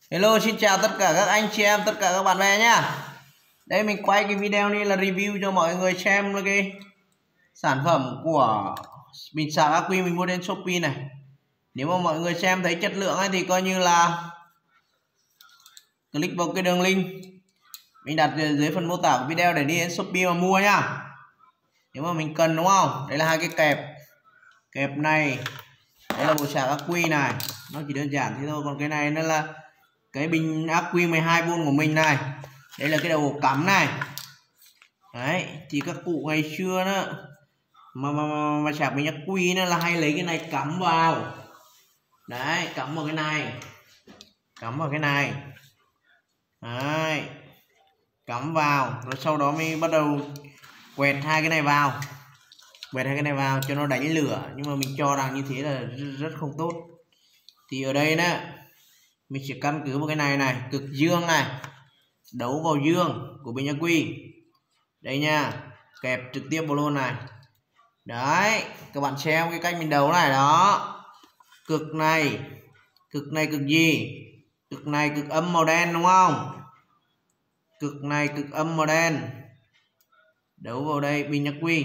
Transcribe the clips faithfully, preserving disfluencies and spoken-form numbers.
Hello, xin chào tất cả các anh chị em, tất cả các bạn bè nhá. Đây mình quay cái video này là review cho mọi người xem cái sản phẩm của bình sạc ắc quy mình mua trên Shopee này. Nếu mà mọi người xem thấy chất lượng ấy thì coi như là click vào cái đường link mình đặt dưới phần mô tả của video để đi đến Shopee mà mua nhá. Nếu mà mình cần đúng không? Đây là hai cái kẹp. Kẹp này, đây là bộ sạc ắc quy này, nó chỉ đơn giản thế thôi. Còn cái này nó là cái bình ắc quy mười hai vôn của mình này. Đây là cái đầu cắm này. Đấy, thì các cụ ngày xưa đó mà mà, mà, mà sạc bình ắc quy nó là hay lấy cái này cắm vào. Đấy, cắm vào cái này. Cắm vào cái này. Đấy. Cắm vào, rồi sau đó mới bắt đầu quẹt hai cái này vào. Quẹt hai cái này vào cho nó đánh lửa, nhưng mà mình cho rằng như thế là rất không tốt. Thì ở đây nè, mình sẽ căn cứ vào cái này này, cực dương này, đấu vào dương của bình ắc quy. Đây nha, kẹp trực tiếp vào luôn này. Đấy, các bạn xem cái cách mình đấu này đó. Cực này, cực này cực gì? Cực này cực âm màu đen đúng không? Cực này cực âm màu đen. Đấu vào đây bình ắc quy.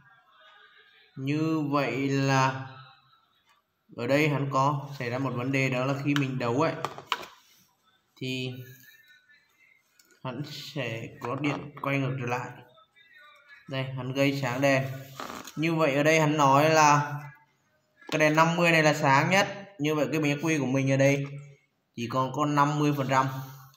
Như vậy là ở đây hắn có xảy ra một vấn đề, đó là khi mình đấu ấy thì hắn sẽ có điện quay ngược trở lại. Đây, hắn gây sáng đèn. Như vậy ở đây hắn nói là cái đèn năm mươi này là sáng nhất. Như vậy cái bình ắc quy của mình ở đây chỉ còn có năm mươi phần trăm.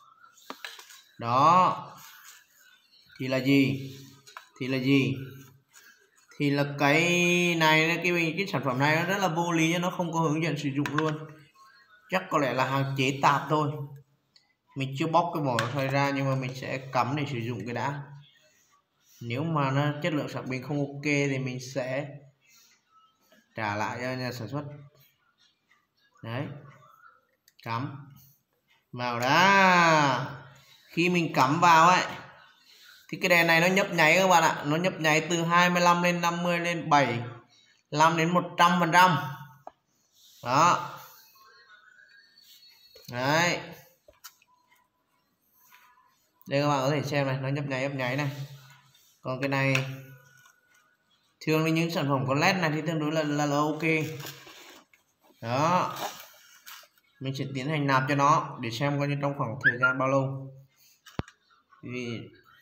Đó. Thì là gì? Thì là gì? Thì là cái này, cái cái sản phẩm này nó rất là vô lý, nó không có hướng dẫn sử dụng luôn. Chắc có lẽ là hàng chế tạp thôi. Mình chưa bóc cái vỏ thôi ra, nhưng mà mình sẽ cắm để sử dụng cái đã. Nếu mà nó chất lượng sạc pin không ok thì mình sẽ trả lại cho nhà sản xuất. Đấy, cắm vào đó. Khi mình cắm vào ấy thì cái đèn này nó nhấp nháy các bạn ạ. Nó nhấp nháy từ hai mươi lăm lên năm mươi lên bảy mươi lăm đến một trăm phần trăm. Đó. Đấy. Đây các bạn có thể xem này, nó nhấp nháy nhấp nháy này. Còn cái này thường là những sản phẩm có led này thì tương đối là, là, là ok. Đó. Mình sẽ tiến hành nạp cho nó để xem coi như trong khoảng thời gian bao lâu. Vì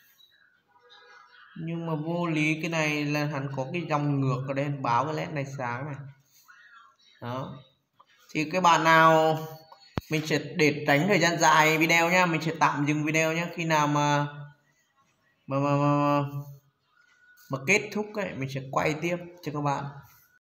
nhưng mà vô lý cái này là hắn có cái dòng ngược ở đây báo cái led này sáng này. Đó. Thì cái bạn nào mình sẽ để tránh thời gian dài video nhá, mình sẽ tạm dừng video nhé. Khi nào mà mà mà, mà, mà kết thúc ấy mình sẽ quay tiếp cho các bạn.